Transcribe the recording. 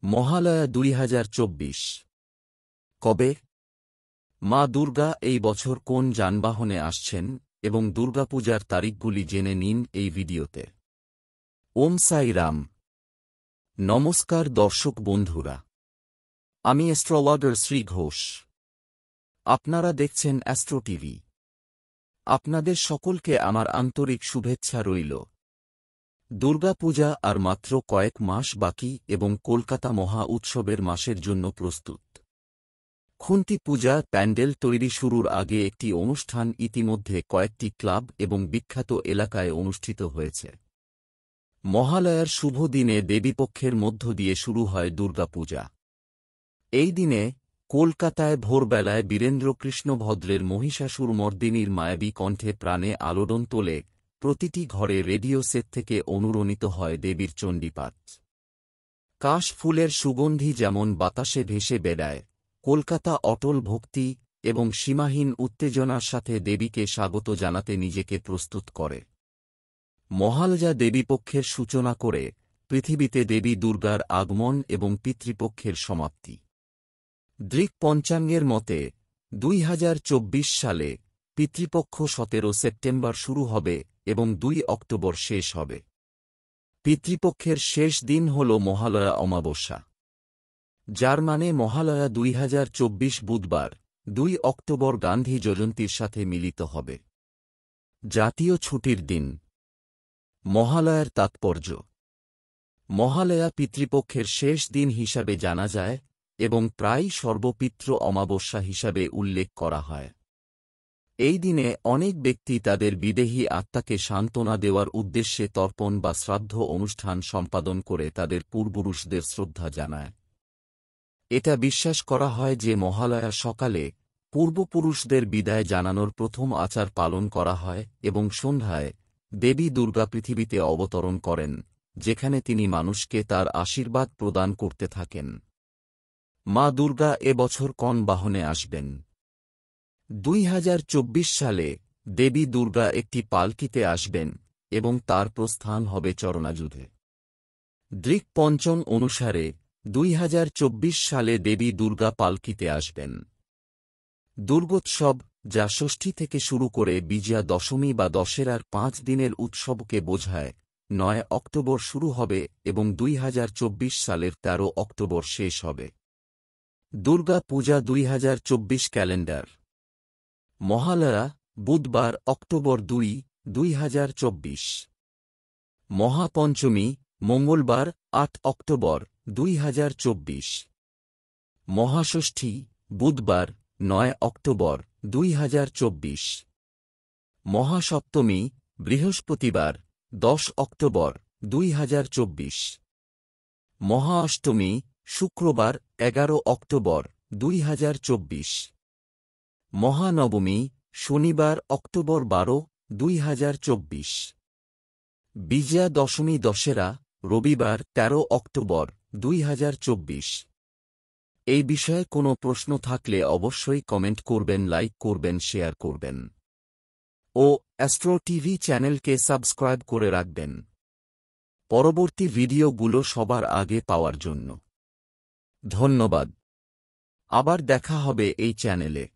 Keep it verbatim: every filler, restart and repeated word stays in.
মহালয়া দুই হাজার চব্বিশ কবে? মা দুর্গা এই বছর কোন যানবাহনে আসছেন এবং দুর্গাপূজার তারিখগুলি জেনে নিন এই ভিডিওতে। ওম সাই রাম। নমস্কার দর্শক বন্ধুরা, আমি অ্যাস্ট্রোলজার শ্রী ঘোষ। আপনারা দেখছেন অ্যাস্ট্রো টিভি। আপনাদের সকলকে আমার আন্তরিক শুভেচ্ছা রইল। দুর্গাপূজা আর মাত্র কয়েক মাস বাকি এবং কলকাতা মহা উৎসবের মাসের জন্য প্রস্তুত। খুন্তি পূজা প্যান্ডেল তৈরি শুরুর আগে একটি অনুষ্ঠান ইতিমধ্যে কয়েকটি ক্লাব এবং বিখ্যাত এলাকায় অনুষ্ঠিত হয়েছে। মহালয়ার শুভ দিনে দেবীপক্ষের মধ্য দিয়ে শুরু হয় দুর্গাপূজা। এই দিনে কলকাতায় ভোরবেলায় বীরেন্দ্রকৃষ্ণ ভদ্রের মহিষাসুরমর্দিনীর মায়াবী কণ্ঠে প্রাণে আলোড়ন তোলে। প্রতিটি ঘরে রেডিও সেট থেকে অনুরণিত হয় দেবীর চণ্ডীপাঠ। কাশ ফুলের সুগন্ধি যেমন বাতাসে ভেসে বেড়ায়, কলকাতা অটল ভক্তি এবং সীমাহীন উত্তেজনার সাথে দেবীকে স্বাগত জানাতে নিজেকে প্রস্তুত করে। মহালয়া দেবীপক্ষের সূচনা করে পৃথিবীতে দেবী দুর্গার আগমন এবং পিতৃপক্ষের সমাপ্তি। দৃক পঞ্চাঙ্গের মতে দুই হাজার চব্বিশ সালে পিতৃপক্ষ সতেরো সেপ্টেম্বর শুরু হবে এবং দুই অক্টোবর শেষ হবে। পিতৃপক্ষের শেষ দিন হল মহালয়া অমাবস্যা, যার মানে মহালয়া দুই হাজার চব্বিশ বুধবার দুই অক্টোবর গান্ধী জয়ন্তীর সাথে মিলিত হবে। জাতীয় ছুটির দিন। মহালয়ার তাৎপর্য। মহালয়া পিতৃপক্ষের শেষ দিন হিসাবে জানা যায় এবং প্রায় সর্বপিতৃ অমাবস্যা হিসাবে উল্লেখ করা হয়। এই দিনে অনেক ব্যক্তি তাদের বিদেহী আত্মাকে সান্ত্বনা দেওয়ার উদ্দেশ্যে তর্পণ বা শ্রাদ্ধ অনুষ্ঠান সম্পাদন করে তাদের পূর্বপুরুষদের শ্রদ্ধা জানায়। এটা বিশ্বাস করা হয় যে মহালয়া সকালে পূর্বপুরুষদের বিদায় জানানোর প্রথম আচার পালন করা হয় এবং সন্ধ্যায় দেবী দুর্গা পৃথিবীতে অবতরণ করেন, যেখানে তিনি মানুষকে তার আশীর্বাদ প্রদান করতে থাকেন। মা দুর্গা এবছর কোন বাহনে আসবেন? দুই হাজার চব্বিশ সালে দেবী দুর্গা একটি পালকিতে আসবেন এবং তার প্রস্থান হবে চরণাযুধে। দৃক পঞ্চম অনুসারে দুই হাজার চব্বিশ সালে দেবী দুর্গা পালকিতে আসবেন। দুর্গোৎসব, যা ষষ্ঠী থেকে শুরু করে বিজয়া দশমী বা দশেরার পাঁচ দিনের উৎসবকে বোঝায়, নয় অক্টোবর শুরু হবে এবং দুই হাজার চব্বিশ সালের তেরো অক্টোবর শেষ হবে। দুর্গা পূজা দুই হাজার চব্বিশ ক্যালেন্ডার। মহালয়া বুধবার অক্টোবর দুই, দুই হাজার চব্বিশ। মহাপঞ্চমী মঙ্গলবার আট অক্টোবর দুই হাজার চব্বিশ। মহাষষ্ঠী বুধবার নয় অক্টোবর দুই হাজার চব্বিশ। মহাসপ্তমী বৃহস্পতিবার দশ অক্টোবর দুই হাজার চব্বিশ। মহা অষ্টমী শুক্রবার এগারো অক্টোবর দুই হাজার চব্বিশ। মহানবমী শনিবার অক্টোবর বারো, দুই হাজার চব্বিশ। বিজয়া দশমী দশেরা রবিবার তেরো অক্টোবর দুই হাজার চব্বিশ। এই বিষয়ে কোনো প্রশ্ন থাকলে অবশ্যই কমেন্ট করবেন, লাইক করবেন, শেয়ার করবেন ও অ্যাস্ট্রো টিভি চ্যানেলকে সাবস্ক্রাইব করে রাখবেন পরবর্তী ভিডিওগুলো সবার আগে পাওয়ার জন্য। ধন্যবাদ। আবার দেখা হবে এই চ্যানেলে।